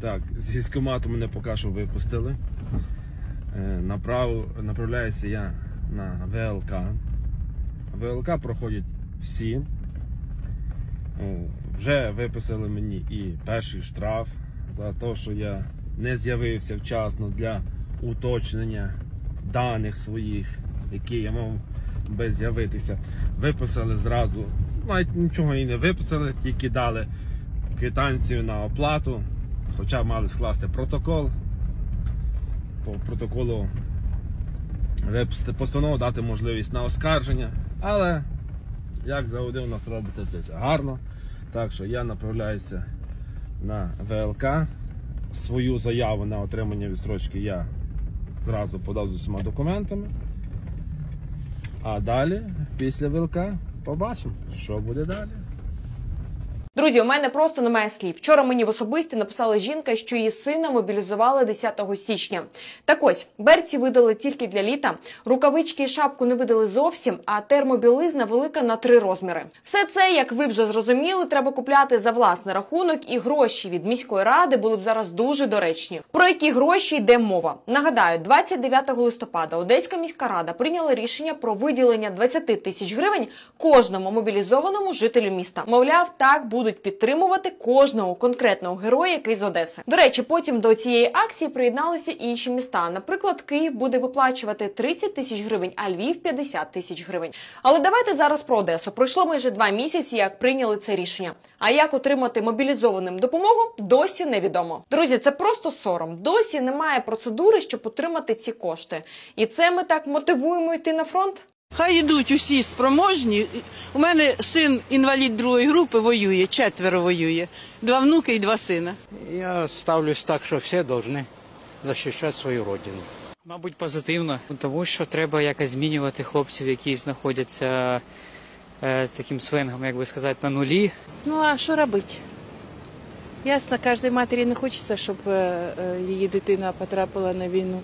Так, з військкомату мене поки що випустили. Направляюся я на ВЛК. ВЛК проходять всі. Вже виписали мені і перший штраф за те, що я не з'явився вчасно для уточнення даних своїх, які я мав би з'явитися. Виписали зразу, навіть нічого і не виписали, тільки дали квитанцію на оплату, хоча мали скласти протокол. По протоколу виписати постанову, дати можливість на оскарження, але як завжди у нас робиться це все гарно. Так що я направляюся на ВЛК. Свою заяву на отримання відстрочки я зразу подав з усіма документами. А далі, після ВЛК, побачимо, що буде далі. Друзі, у мене просто немає слів. Вчора мені в особисті написала жінка, що її сина мобілізували 10 січня. Так ось, берці видали тільки для літа, рукавички і шапку не видали зовсім, а термобілизна велика на 3 розміри. Все це, як ви вже зрозуміли, треба купляти за власний рахунок, і гроші від міської ради були б зараз дуже доречні. Про які гроші йде мова? Нагадаю, 29 листопада Одеська міська рада прийняла рішення про виділення 20 тисяч гривень кожному мобілізованому жителю міста. Мовляв, так будуть підтримувати кожного конкретного героя, який з Одеси. До речі, потім до цієї акції приєдналися інші міста. Наприклад, Київ буде виплачувати 30 тисяч гривень, а Львів – 50 тисяч гривень. Але давайте зараз про Одесу. Пройшло майже 2 місяці, як прийняли це рішення. А як отримати мобілізованим допомогу, досі невідомо. Друзі, це просто сором. Досі немає процедури, щоб отримати ці кошти. І це ми так мотивуємо йти на фронт? Хай йдуть усі спроможні. У мене син інвалід другої групи воює, 4 воює. 2 внуки і 2 сина. Я ставлюсь так, що всі повинні захищати свою родину. Мабуть, позитивно, тому що треба якось змінювати хлопців, які знаходяться таким сленгом, як би сказати, на нулі. Ну а що робити? Ясно, кожній матері не хочеться, щоб її дитина потрапила на війну.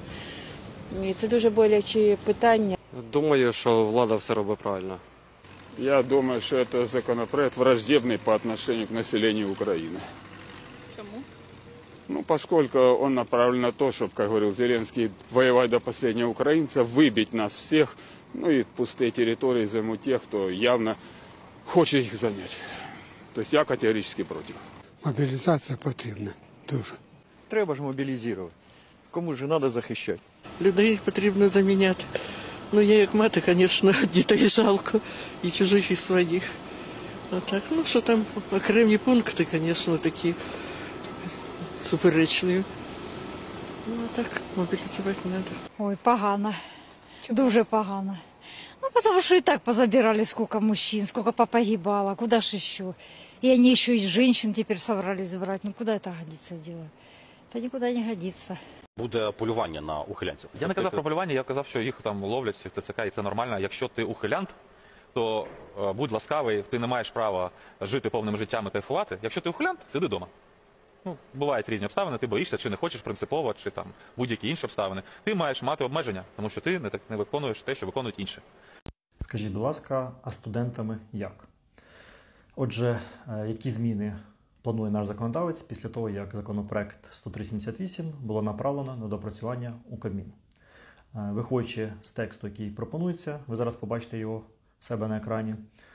І це дуже боляче питання. Думаю, що влада все робить правильно. Я думаю, что это законопроект враждебный по отношению к населению Украины. Чому? Ну, поскольку он направлен на то, чтобы, как говорил Зеленский, воевать до последнего украинца, выбить нас всех, ну и пустые территории займут тех, кто явно хочет их занять. То есть я категорически против. Мобілізація потрібна дуже. Треба ж мобілізувати. Кому ж треба захищати? Людей потрібно заміняти. Ну, я як мати, звісно, дітей жалко, і чужих, і своїх. А так, ну, що там окремі пункти, звісно, такі суперечні. Ну, а так, мобілізувати треба. Ой, погано. Дуже погано. Ну, потому что и так позабирали сколько мужчин, сколько попогибало, куда ж еще. И они еще и женщин теперь собрались забрать. Ну, куда это годится дело? Это никуда не годится. Буде полювання на ухилянців. Я не казав про полювання, я казав, що їх там ловлять в ТЦК, і це нормально. Якщо ти ухилянт, то будь ласкавий, ти не маєш права жити повним життям і кайфувати. Якщо ти ухилянт, сиди вдома. Ну, бувають різні обставини, ти боїшся, чи не хочеш принципово, чи там будь-які інші обставини. Ти маєш мати обмеження, тому що ти не виконуєш те, що виконують інші. Скажіть, будь ласка, а студентами як? Отже, які зміни планує наш законодавець після того, як законопроект 10378 було направлено на допрацювання у Кабмін? Виходячи з тексту, який пропонується, ви зараз побачите його в себе на екрані,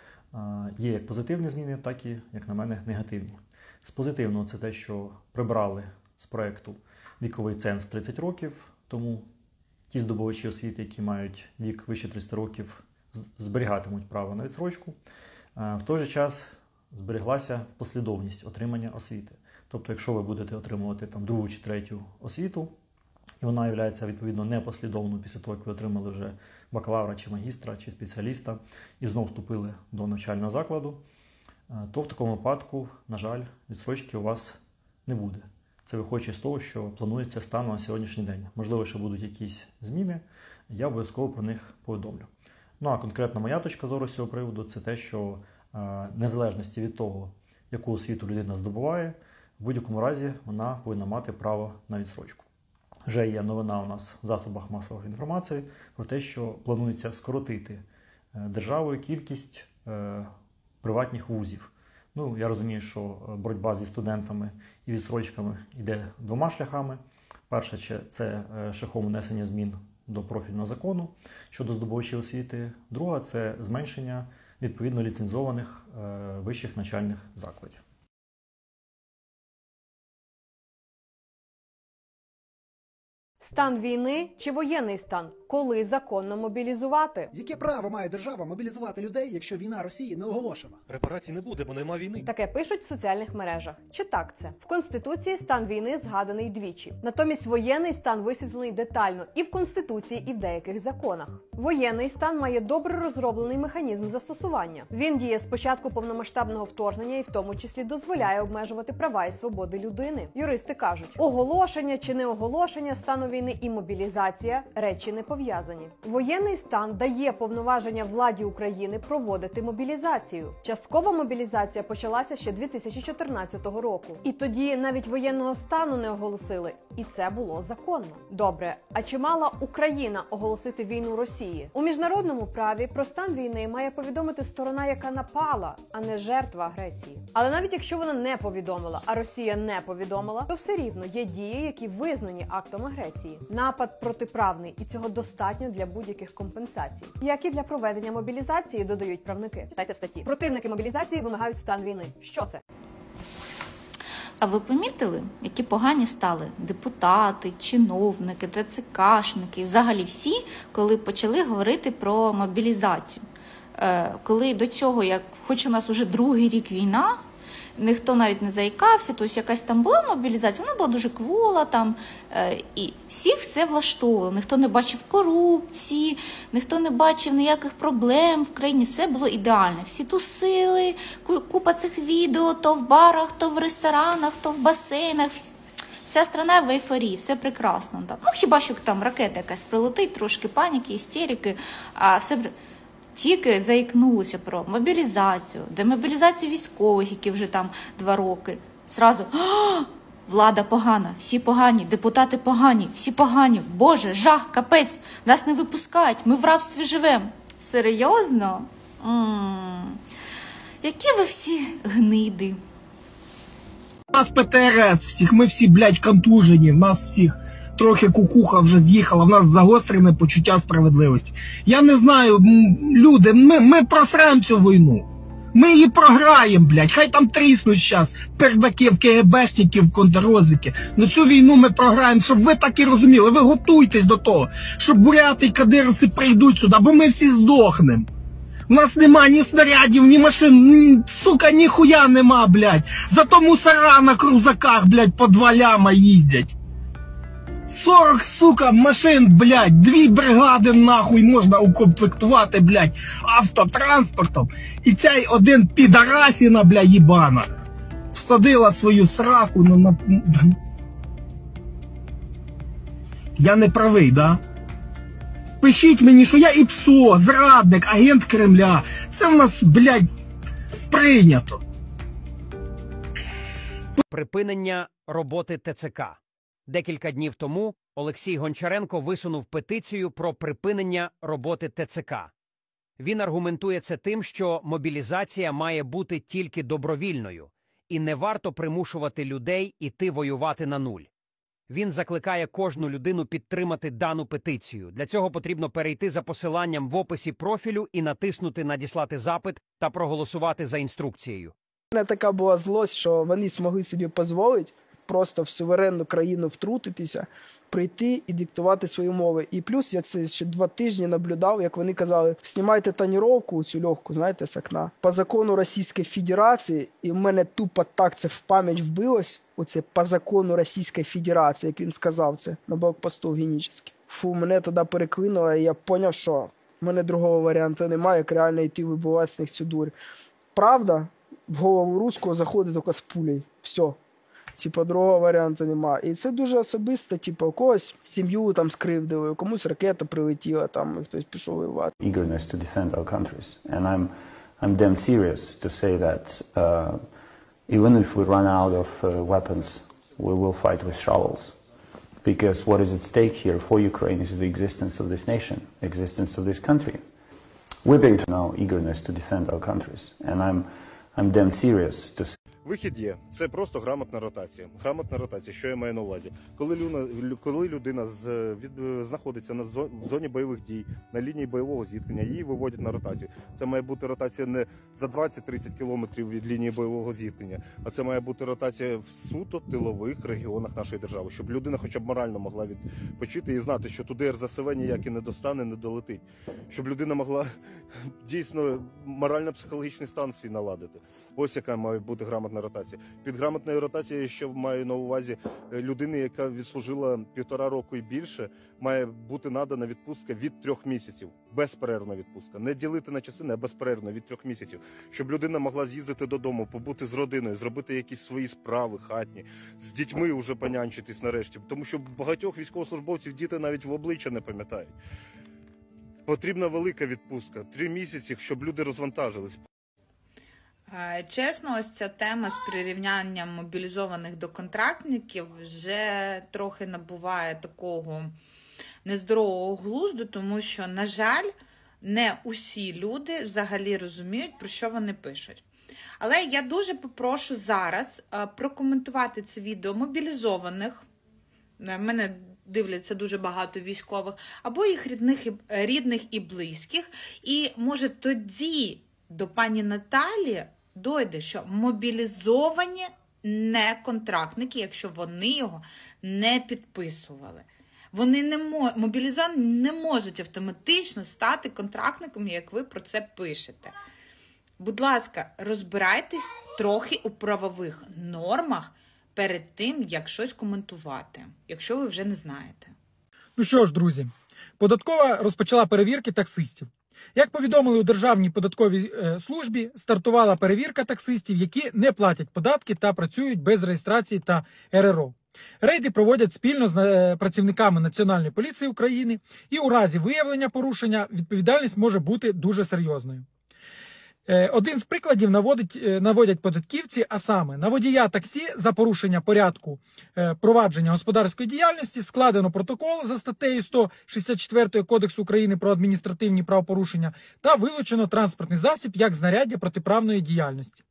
є як позитивні зміни, так і, як на мене, негативні. З позитивного це те, що прибрали з проєкту віковий ценз 30 років, тому ті здобувачі освіти, які мають вік вище 30 років, зберігатимуть право на відсрочку. В той же час збереглася послідовність отримання освіти. Тобто, якщо ви будете отримувати там 2 чи 3 освіту, і вона є відповідно непослідовною після того, як ви отримали вже бакалавра, чи магістра, чи спеціаліста, і знову вступили до навчального закладу, то в такому випадку, на жаль, відсрочки у вас не буде. Це виходячи з того, що планується станом на сьогоднішній день. Можливо, ще будуть якісь зміни, я обов'язково про них повідомлю. Ну а конкретно моя точка зору з цього приводу – це те, що незалежності від того, яку освіту людина здобуває, в будь-якому разі вона повинна мати право на відсрочку. Вже є новина у нас в засобах масової інформації про те, що планується скоротити державою кількість приватних вузів. Ну, я розумію, що боротьба зі студентами і відстрочками йде двома шляхами. Перше – це шляхом внесення змін до профільного закону щодо здобувачів освіти. Друга – це зменшення відповідно ліцензованих вищих навчальних закладів. Стан війни чи воєнний стан? Коли законно мобілізувати? Яке право має держава мобілізувати людей, якщо війна Росії не оголошена? Репарацій не буде, бо нема війни. Таке пишуть в соціальних мережах. Чи так це? В Конституції стан війни згаданий двічі. Натомість воєнний стан висвітлений детально і в Конституції, і в деяких законах. Воєнний стан має добре розроблений механізм застосування. Він діє з початку повномасштабного вторгнення і в тому числі дозволяє обмежувати права і свободи людини. Юристи кажуть, оголошення чи не оголошення стану війни і мобілізація – речі не пов'язані. Воєнний стан дає повноваження владі України проводити мобілізацію. Часткова мобілізація почалася ще 2014 року. І тоді навіть воєнного стану не оголосили. І це було законно. Добре, а чи мала Україна оголосити війну Росії? У міжнародному праві про стан війни має повідомити сторона, яка напала, а не жертва агресії. Але навіть якщо вона не повідомила, а Росія не повідомила, то все рівно є дії, які визнані актом агресії. Напад протиправний, і цього достатньо для будь-яких компенсацій. Як і для проведення мобілізації, додають правники. Читайте в статті. Противники мобілізації вимагають стан війни. Що це? А ви помітили, які погані стали депутати, чиновники, ТЦКшники, і взагалі всі, коли почали говорити про мобілізацію? Коли до цього, як хоч у нас уже другий рік війна, ніхто навіть не заїкався, тобто якась там була мобілізація, вона була дуже квола там, і всіх це влаштовувало. Ніхто не бачив корупції, ніхто не бачив ніяких проблем в країні, все було ідеально. Всі тусили, купа цих відео, то в барах, то в ресторанах, то в басейнах, вся страна в ейфорії, все прекрасно. Ну, хіба що там ракета якась прилетить, трошки паніки, істерики, а все... Тільки заікнулися про мобілізацію, демобілізацію військових, які вже там 2 роки. Зразу, влада погана, всі погані, депутати погані, всі погані. Боже, жах, капець, нас не випускають, ми в рабстві живемо. Серйозно? Які ви всі гниди. У нас ПТРС всіх, ми всі, блядь, контужені, в нас всіх трохи кукуха вже з'їхала, в нас загострене почуття справедливості. Я не знаю, люди, ми просрем цю війну. Ми її програємо, блядь, хай там тріснуть зараз пердаків, КГБшників, контррозвідки. Но цю війну ми програємо, щоб ви так і розуміли, ви готуйтесь до того, щоб буряти і кадировці прийдуть сюди, бо ми всі здохнемо. У нас нема ні снарядів, ні машин, сука, ніхуя нема, блядь. Зато мусора на крузаках, блядь, по 2 ляма їздять. 40, сука, машин, блядь, 2 бригади, нахуй, можна укомплектувати, блядь, автотранспортом. І цей один підарасіна, блядь, їбана, всадила свою сраку на... Я не правий, да? Пишіть мені, що я ІПСО, зрадник, агент Кремля. Це в нас, блядь, прийнято. Припинення роботи ТЦК. Декілька днів тому Олексій Гончаренко висунув петицію про припинення роботи ТЦК. Він аргументує це тим, що мобілізація має бути тільки добровільною, і не варто примушувати людей іти воювати на нуль. Він закликає кожну людину підтримати дану петицію. Для цього потрібно перейти за посиланням в описі профілю і натиснути «Надіслати запит» та проголосувати за інструкцією. У мене така була злость, що вони змогли собі дозволити просто в суверенну країну втрутитися, прийти і диктувати свої мови. І плюс я це ще 2 тижні наблюдав, як вони казали, знімайте тоніровку, цю легку, знаєте, з окна, по закону Російської Федерації, і в мене тупо так це в пам'ять вбилось, оце по закону Російської Федерації, як він сказав це на блокпосту в Генічеській. Фу, мене тоді переклинуло, і я зрозумів, що в мене другого варіанту немає, як реально йти вибивати з них цю дурь. Правда, в голову руського заходить тільки з пулею. Все. Типа, другого варіанту нема. І це дуже особисто, типу, у когось сім'ю там скривдили, комусь ракета прилетіла, там, і хтось пішов воювати. Eagerness to defend our countries. And I'm damn serious to say that even if we run out of weapons, we will fight with shovels. Because what is at stake here for Ukraine is the existence of this nation, existence of this country. We're being now eagerness to defend our countries. And I'm damn serious to say. Вихід є. Це просто грамотна ротація. Грамотна ротація, що я маю на увазі? Коли людина знаходиться в зоні бойових дій, на лінії бойового зіткнення, її виводять на ротацію. Це має бути ротація не за 20-30 кілометрів від лінії бойового зіткнення, а це має бути ротація в суто тилових регіонах нашої держави, щоб людина хоча б морально могла відпочити і знати, що туди РЗСВ ніяк і не достане, не долетить. Щоб людина могла дійсно морально-психологічний стан свій наладити. Ось яка має бути грамотна ротація. Під грамотною ротацією, що маю на увазі, людини, яка відслужила 1,5 року і більше, має бути надана відпустка від 3 місяців. Безперервна відпустка. Не ділити на часини, а безперервна від 3 місяців. Щоб людина могла з'їздити додому, побути з родиною, зробити якісь свої справи хатні, з дітьми вже понянчитись нарешті. Тому що багатьох військовослужбовців діти навіть в обличчя не пам'ятають. Потрібна велика відпустка. 3 місяці, щоб люди розвантажились. Чесно, ось ця тема з прирівнянням мобілізованих до контрактників вже трохи набуває такого нездорового глузду, тому що, на жаль, не усі люди взагалі розуміють, про що вони пишуть. Але я дуже попрошу зараз прокоментувати це відео мобілізованих, мене дивляться дуже багато військових, або їх рідних і близьких, і може тоді до пані Наталі дойде, що мобілізовані не контрактники, якщо вони його не підписували. Вони мобілізовані не можуть автоматично стати контрактниками, як ви про це пишете. Будь ласка, розбирайтесь трохи у правових нормах перед тим, як щось коментувати, якщо ви вже не знаєте. Ну що ж, друзі, податкова розпочала перевірки таксистів. Як повідомили у Державній податковій службі, стартувала перевірка таксистів, які не платять податки та працюють без реєстрації та РРО. Рейди проводять спільно з працівниками Національної поліції України, і у разі виявлення порушення відповідальність може бути дуже серйозною. Один з прикладів наводять податківці, а саме на водія таксі за порушення порядку провадження господарської діяльності складено протокол за статтею 164 Кодексу України про адміністративні правопорушення та вилучено транспортний засіб як знаряддя протиправної діяльності.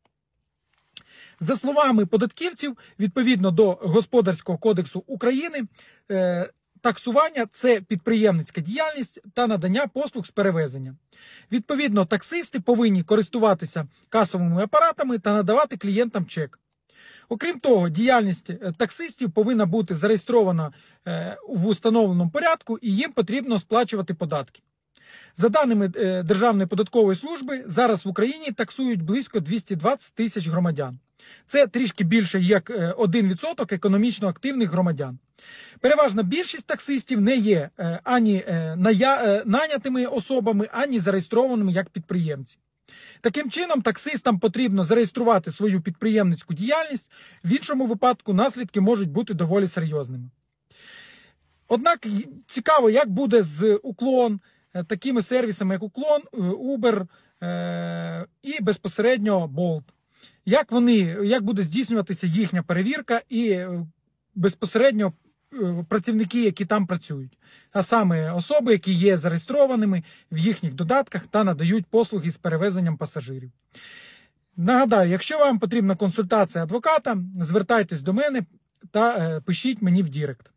За словами податківців, відповідно до Господарського кодексу України, таксування – це підприємницька діяльність та надання послуг з перевезення. Відповідно, таксисти повинні користуватися касовими апаратами та надавати клієнтам чек. Окрім того, діяльність таксистів повинна бути зареєстрована в установленому порядку і їм потрібно сплачувати податки. За даними Державної податкової служби, зараз в Україні таксують близько 220 тисяч громадян. Це трішки більше, як 1% економічно активних громадян. Переважна більшість таксистів не є ані найнятими особами, ані зареєстрованими як підприємці. Таким чином, таксистам потрібно зареєструвати свою підприємницьку діяльність, в іншому випадку наслідки можуть бути доволі серйозними. Однак цікаво, як буде з Уклон, такими сервісами, як Уклон, Uber і безпосередньо Bolt. Як буде здійснюватися їхня перевірка і безпосередньо працівники, які там працюють. А саме особи, які є зареєстрованими в їхніх додатках та надають послуги з перевезенням пасажирів. Нагадаю, якщо вам потрібна консультація адвоката, звертайтесь до мене та пишіть мені в Дірект.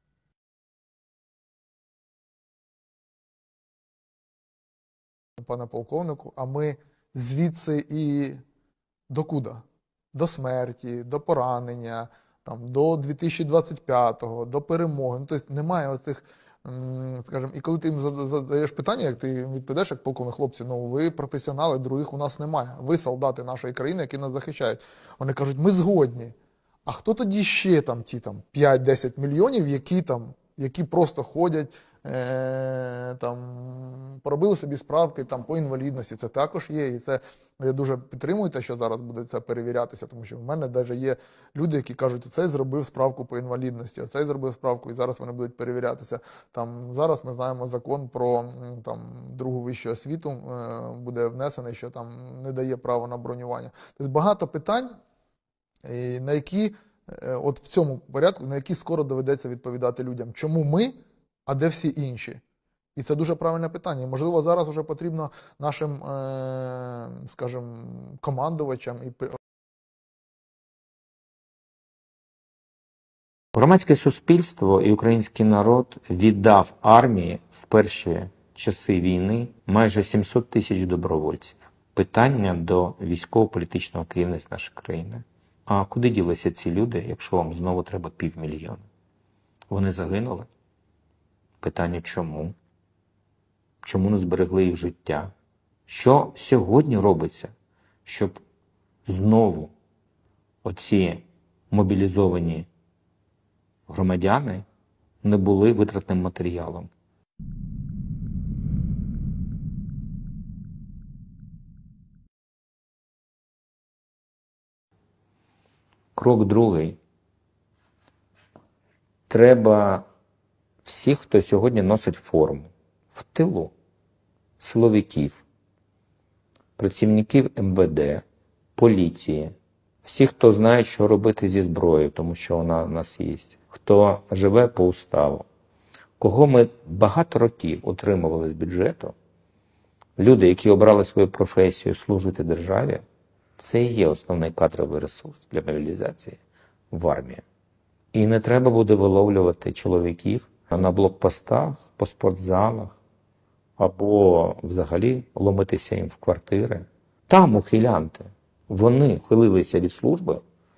Пане полковнику, а ми звідси і докуди? До смерті, до поранення, там, до 2025-го, до перемоги. Ну, тобто немає оцих, скажімо, і коли ти їм задаєш питання, як ти їм відповідаєш, як полковник, хлопці, ну ви професіонали, других у нас немає. Ви солдати нашої країни, які нас захищають. Вони кажуть, ми згодні. А хто тоді ще там ті 5-10 мільйонів, які просто ходять, поробили собі справки по інвалідності, це також є, і це я дуже підтримую те, що зараз буде це перевірятися, тому що в мене навіть є люди, які кажуть, цей зробив справку по інвалідності, а цей зробив справку, і зараз вони будуть перевірятися. Зараз ми знаємо закон про другу вищу освіту, буде внесений, що не дає права на бронювання. Тобто багато питань, на які, от в цьому порядку, на які скоро доведеться відповідати людям. Чому ми, а де всі інші? І це дуже правильне питання. І, можливо, зараз вже потрібно нашим, скажімо, командувачам і Громадське суспільство і український народ віддав армії в перші часи війни майже 700 тисяч добровольців. Питання до військово-політичного керівництва нашої країни. А куди ділися ці люди, якщо вам знову треба 500 000? Вони загинули? Питання чому? Чому не зберегли їх життя? Що сьогодні робиться, щоб знову оці мобілізовані громадяни не були витратним матеріалом? Крок другий. Треба всіх, хто сьогодні носить форму, в тилу, силовиків, працівників МВД, поліції, всіх, хто знає, що робити зі зброєю, тому що вона в нас є, хто живе по уставу, кого ми багато років отримували з бюджету, люди, які обрали свою професію служити державі, це і є основний кадровий ресурс для мобілізації в армії. І не треба буде виловлювати чоловіків на блокпостах, по спортзалах, або взагалі ломитися їм в квартири. Там ухилянти. Вони ухилилися від служби,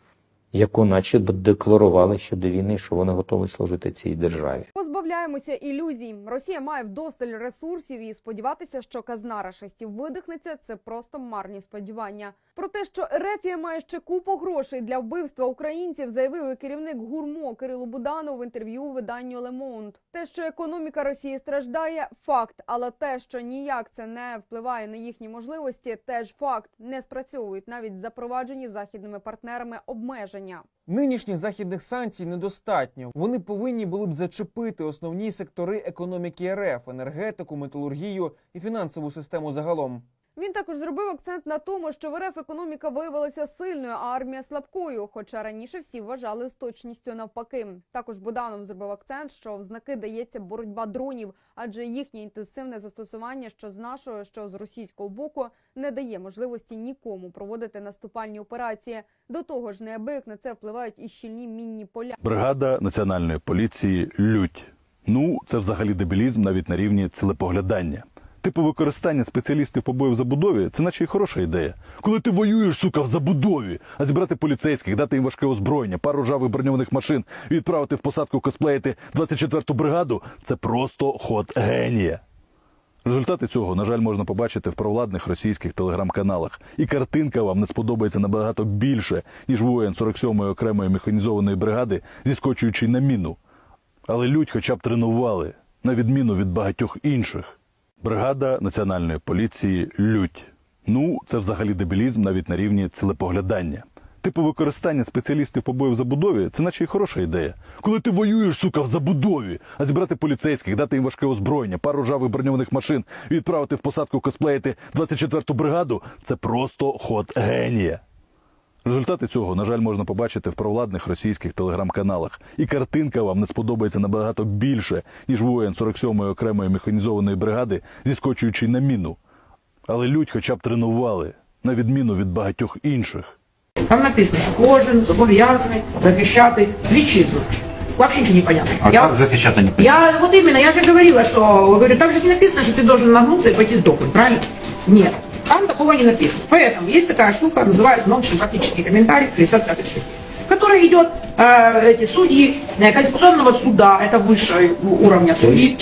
яку наче декларували щодо війни, що вони готові служити цій державі. Позбавляємося ілюзій. Росія має вдосталь ресурсів і сподіватися, що казна рашистів видихнеться – це просто марні сподівання. Про те, що Ерефія має ще купу грошей для вбивства українців, заявив і керівник ГУРМО Кирило Буданов в інтерв'ю виданню Le Monde. Те, що економіка Росії страждає – факт, але те, що ніяк це не впливає на їхні можливості – теж факт. Не спрацьовують навіть запроваджені західними партнерами обмеження. Нинішніх західних санкцій недостатньо. Вони повинні були б зачепити основні сектори економіки РФ – енергетику, металургію і фінансову систему загалом. Він також зробив акцент на тому, що в РФ економіка виявилася сильною, а армія слабкою, хоча раніше всі вважали з точністю навпаки. Також Буданов зробив акцент, що в знаки дається боротьба дронів, адже їхнє інтенсивне застосування що з нашого, що з російського боку не дає можливості нікому проводити наступальні операції. До того ж, неабияк на це впливають і щільні мінні поля. Бригада Національної поліції «Лють». Ну, це взагалі дебілізм навіть на рівні цілеполглядання. Типу використання спеціалістів побою в забудові – це наче й хороша ідея. Коли ти воюєш, сука, в забудові, а зібрати поліцейських, дати їм важке озброєння, пару ржавих броньованих машин і відправити в посадку косплеїти 24-ту бригаду – це просто ход генія. Результати цього, на жаль, можна побачити в провладних російських телеграм-каналах. І картинка вам не сподобається набагато більше, ніж воїн 47-ї окремої механізованої бригади, зіскочуючи на міну. Але «Лють» хоча б тренували, на відміну від багатьох інших. Бригада Національної поліції «Лють». Ну, це взагалі дебілізм навіть на рівні цілеполглядання. Типу використання спеціалістів побою в забудові – це наче й хороша ідея. Коли ти воюєш, сука, в забудові, а зібрати поліцейських, дати їм важке озброєння, пару ржавих броньованих машин і відправити в посадку косплеїти 24-ту бригаду – це просто ход генія. Результати цього, на жаль, можна побачити в провладних російських телеграм-каналах. І картинка вам не сподобається набагато більше, ніж воїн 47-ї окремої механізованої бригади, зіскочуючи на міну. Але «Лють» хоча б тренували, на відміну від багатьох інших. Там написано, що кожен зобов'язаний захищати вітчизну. Вообще ничего не понятно. А как захищати не понятно? Вот именно, я же говорила, что, говорю, там же не написано, что ты должен нагнуться и пойти сдохнуть, правильно? Нет, там такого не написано. Поэтому есть такая штука, называется научно-практический комментарий 55 статьи, в которой идет эти судьи Конституционного суда, это высшего уровня судьи.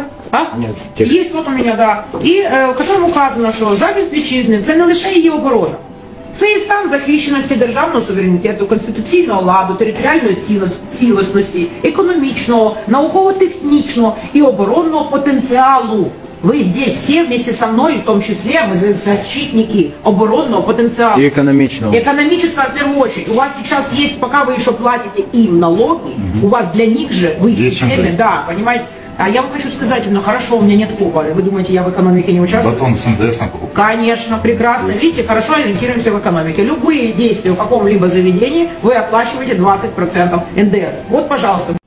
Есть вот у меня, да. И в котором указано, що захист вітчизни – це не лише її оборона. Це і стан захищеності державного суверенітету, конституційного ладу, територіальної цілісності, економічного, науково-технічного і оборонного потенціалу. Вы здесь все вместе со мной, в том числе, мы защитники оборонного потенциала. И экономичного. Экономического, в первую очередь. У вас сейчас есть, пока вы еще платите им налоги, у вас для них же, вы в системе, да, понимаете. А я вам хочу сказать, ну хорошо, у меня нет ФОПа. Вы думаете, я в экономике не участвую? Батон с НДС покупаю. Конечно, прекрасно. Видите, хорошо ориентируемся в экономике. Любые действия в каком-либо заведении вы оплачиваете 20% НДС. Вот, пожалуйста.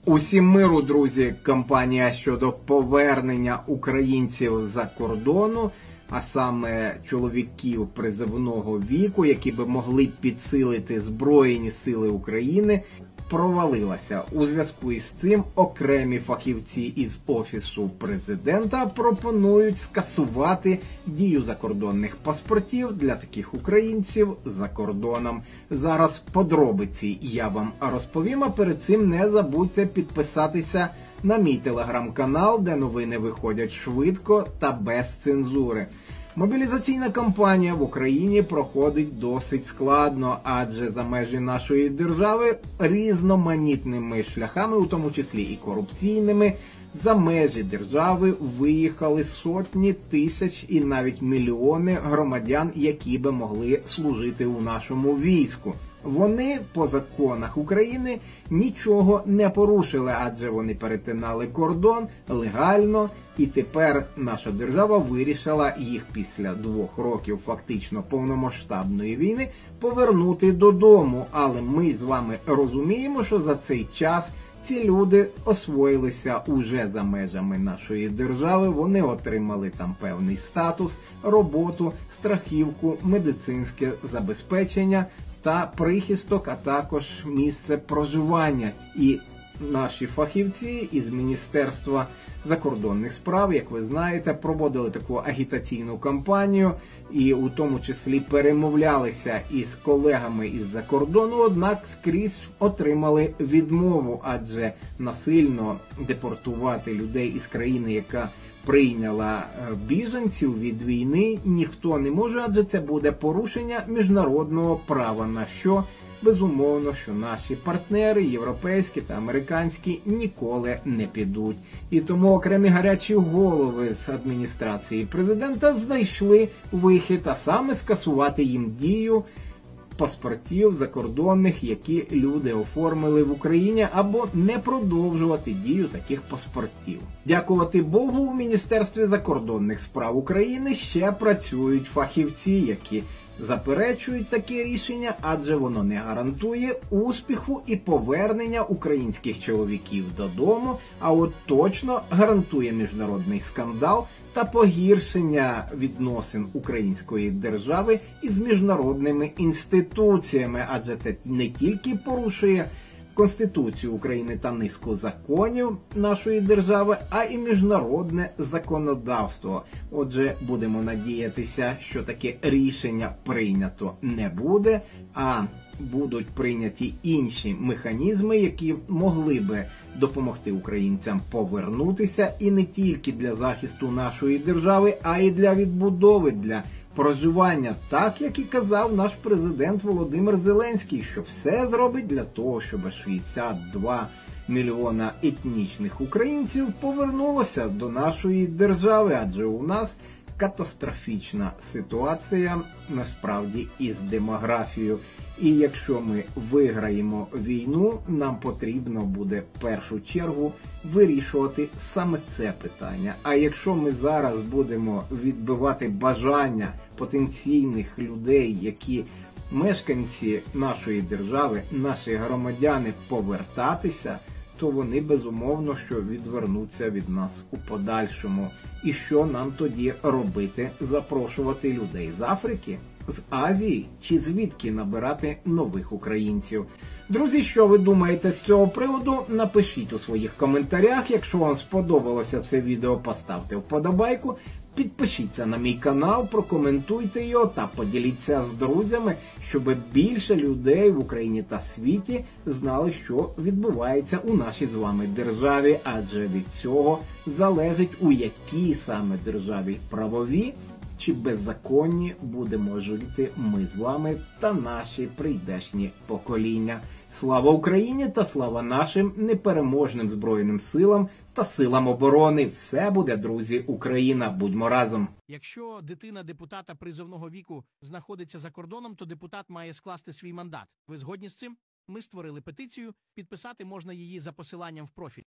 Усім миру, друзі! Кампанія щодо повернення українців за кордону, а саме чоловіків призовного віку, які би могли підсилити Збройні Сили України, провалилася. У зв'язку із цим окремі фахівці із Офісу Президента пропонують скасувати дію закордонних паспортів для таких українців за кордоном. Зараз подробиці я вам розповім, а перед цим не забудьте підписатися на мій телеграм-канал, де новини виходять швидко та без цензури. Мобілізаційна кампанія в Україні проходить досить складно, адже за межі нашої держави різноманітними шляхами, у тому числі і корупційними, за межі держави виїхали сотні тисяч і навіть мільйони громадян, які би могли служити у нашому війську. Вони по законах України нічого не порушили, адже вони перетинали кордон легально, і тепер наша держава вирішила їх після 2 років фактично повномасштабної війни повернути додому. Але ми з вами розуміємо, що за цей час ці люди освоїлися уже за межами нашої держави, вони отримали там певний статус, роботу, страхівку, медицинське забезпечення та прихисток, а також місце проживання. І наші фахівці із Міністерства закордонних справ, як ви знаєте, проводили таку агітаційну кампанію і у тому числі перемовлялися із колегами із-за кордону, однак скрізь отримали відмову, адже насильно депортувати людей із країни, яка прийняла біженців від війни, ніхто не може, адже це буде порушення міжнародного права, на що, безумовно, що наші партнери, європейські та американські, ніколи не підуть. І тому окремі гарячі голови з адміністрації президента знайшли вихід, а саме скасувати їм дію паспортів закордонних, які люди оформили в Україні, або не продовжувати дію таких паспортів. Дякувати Богу, у Міністерстві закордонних справ України ще працюють фахівці, які заперечують таке рішення, адже воно не гарантує успіху і повернення українських чоловіків додому, а от точно гарантує міжнародний скандал та погіршення відносин української держави із міжнародними інституціями, адже це не тільки порушує Конституцію України та низку законів нашої держави, а і міжнародне законодавство. Отже, будемо надіятися, що таке рішення прийнято не буде, а будуть прийняті інші механізми, які могли би допомогти українцям повернутися, і не тільки для захисту нашої держави, а й для відбудови, для проживання, так, як і казав наш президент Володимир Зеленський, що все зробить для того, щоб 62 мільйона етнічних українців повернулося до нашої держави, адже у нас катастрофічна ситуація насправді із демографією. І якщо ми виграємо війну, нам потрібно буде в першу чергу вирішувати саме це питання. А якщо ми зараз будемо відбивати бажання потенційних людей, які мешканці нашої держави, наші громадяни, повертатися, то вони безумовно що відвернуться від нас у подальшому. І що нам тоді робити? Запрошувати людей з Африки? З Азії чи звідки набирати нових українців? Друзі, що ви думаєте з цього приводу? Напишіть у своїх коментарях. Якщо вам сподобалося це відео, поставте вподобайку, підпишіться на мій канал, прокоментуйте його та поділіться з друзями, щоб більше людей в Україні та світі знали, що відбувається у нашій з вами державі, адже від цього залежить, у якій саме державі правові чи беззаконні будемо жити ми з вами та наші прийдешні покоління. Слава Україні та слава нашим непереможним Збройним силам та силам оборони. Все буде, друзі, Україна. Будьмо разом. Якщо дитина депутата призовного віку знаходиться за кордоном, то депутат має скласти свій мандат. Ви згодні з цим? Ми створили петицію, підписати можна її за посиланням в профіль.